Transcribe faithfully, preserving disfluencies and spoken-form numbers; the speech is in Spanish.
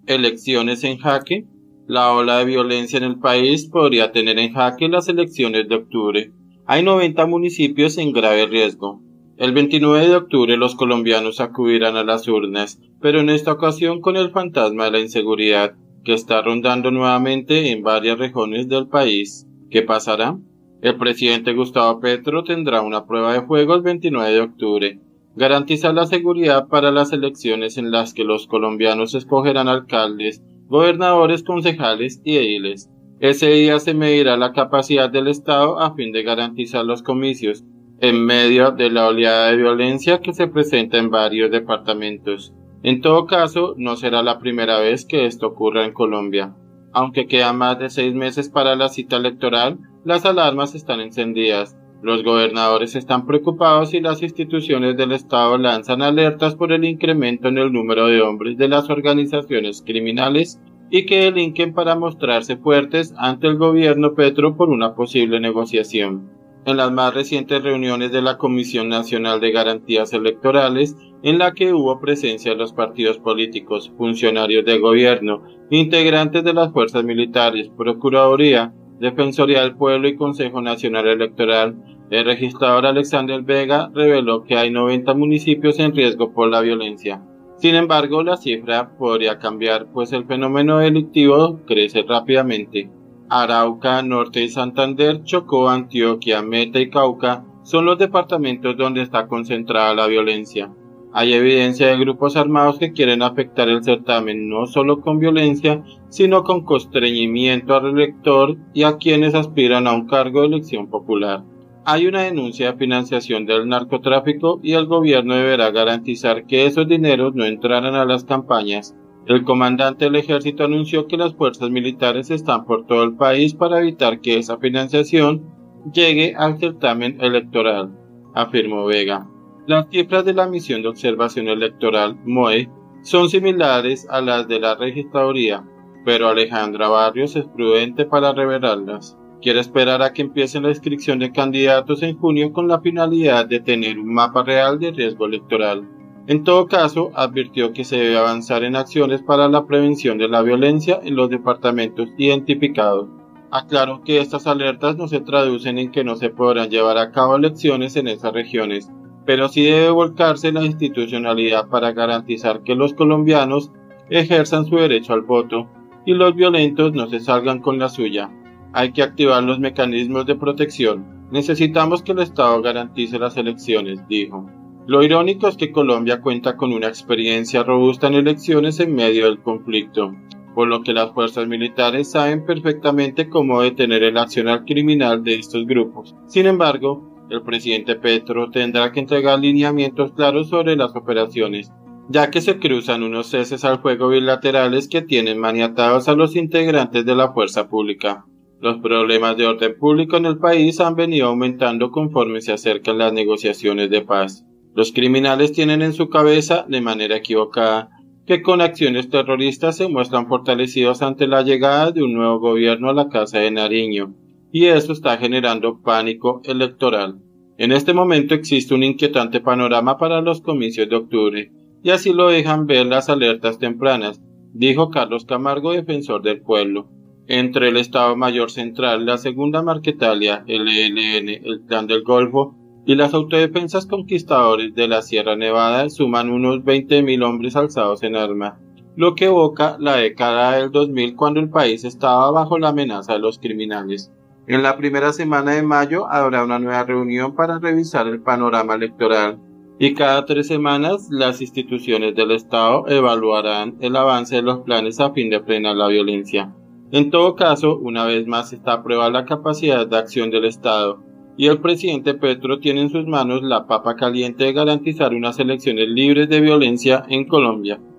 Elecciones en jaque. La ola de violencia en el país podría tener en jaque las elecciones de octubre. Hay noventa municipios en grave riesgo. El veintinueve de octubre los colombianos acudirán a las urnas, pero en esta ocasión con el fantasma de la inseguridad, que está rondando nuevamente en varias regiones del país. ¿Qué pasará? El presidente Gustavo Petro tendrá una prueba de fuego el veintinueve de octubre. Garantizar la seguridad para las elecciones en las que los colombianos escogerán alcaldes, gobernadores, concejales y ediles. Ese día se medirá la capacidad del Estado a fin de garantizar los comicios, en medio de la oleada de violencia que se presenta en varios departamentos. En todo caso, no será la primera vez que esto ocurra en Colombia. Aunque quedan más de seis meses para la cita electoral, las alarmas están encendidas. Los gobernadores están preocupados y las instituciones del Estado lanzan alertas por el incremento en el número de hombres de las organizaciones criminales y que delinquen para mostrarse fuertes ante el gobierno Petro por una posible negociación. En las más recientes reuniones de la Comisión Nacional de Garantías Electorales, en la que hubo presencia de los partidos políticos, funcionarios de gobierno, integrantes de las fuerzas militares, Procuraduría, Defensoría del Pueblo y Consejo Nacional Electoral, el registrador Alexander Vega reveló que hay noventa municipios en riesgo por la violencia. Sin embargo, la cifra podría cambiar, pues el fenómeno delictivo crece rápidamente. Arauca, Norte y Santander, Chocó, Antioquia, Meta y Cauca son los departamentos donde está concentrada la violencia. Hay evidencia de grupos armados que quieren afectar el certamen no solo con violencia, sino con constreñimiento al elector y a quienes aspiran a un cargo de elección popular. Hay una denuncia de financiación del narcotráfico y el gobierno deberá garantizar que esos dineros no entraran a las campañas. El comandante del ejército anunció que las fuerzas militares están por todo el país para evitar que esa financiación llegue al certamen electoral, afirmó Vega. Las cifras de la Misión de Observación Electoral, M O E, son similares a las de la Registraduría, pero Alejandra Barrios es prudente para revelarlas. Quiere esperar a que empiece la inscripción de candidatos en junio con la finalidad de tener un mapa real de riesgo electoral. En todo caso, advirtió que se debe avanzar en acciones para la prevención de la violencia en los departamentos identificados. Aclaró que estas alertas no se traducen en que no se podrán llevar a cabo elecciones en esas regiones, pero sí debe volcarse la institucionalidad para garantizar que los colombianos ejerzan su derecho al voto y los violentos no se salgan con la suya. Hay que activar los mecanismos de protección. Necesitamos que el Estado garantice las elecciones, dijo. Lo irónico es que Colombia cuenta con una experiencia robusta en elecciones en medio del conflicto, por lo que las fuerzas militares saben perfectamente cómo detener el accionar criminal de estos grupos. Sin embargo, el presidente Petro tendrá que entregar lineamientos claros sobre las operaciones, ya que se cruzan unos ceses al fuego bilaterales que tienen maniatados a los integrantes de la fuerza pública. Los problemas de orden público en el país han venido aumentando conforme se acercan las negociaciones de paz. Los criminales tienen en su cabeza, de manera equivocada, que con acciones terroristas se muestran fortalecidos ante la llegada de un nuevo gobierno a la Casa de Nariño, y eso está generando pánico electoral. En este momento existe un inquietante panorama para los comicios de octubre, y así lo dejan ver las alertas tempranas, dijo Carlos Camargo, defensor del pueblo. Entre el Estado Mayor Central, la Segunda Marquetalia, el E L N, el Clan del Golfo y las autodefensas conquistadores de la Sierra Nevada suman unos veinte mil hombres alzados en arma, lo que evoca la década del dos mil cuando el país estaba bajo la amenaza de los criminales. En la primera semana de mayo habrá una nueva reunión para revisar el panorama electoral y cada tres semanas las instituciones del Estado evaluarán el avance de los planes a fin de frenar la violencia. En todo caso, una vez más está a prueba la capacidad de acción del Estado, y el presidente Petro tiene en sus manos la papa caliente de garantizar unas elecciones libres de violencia en Colombia.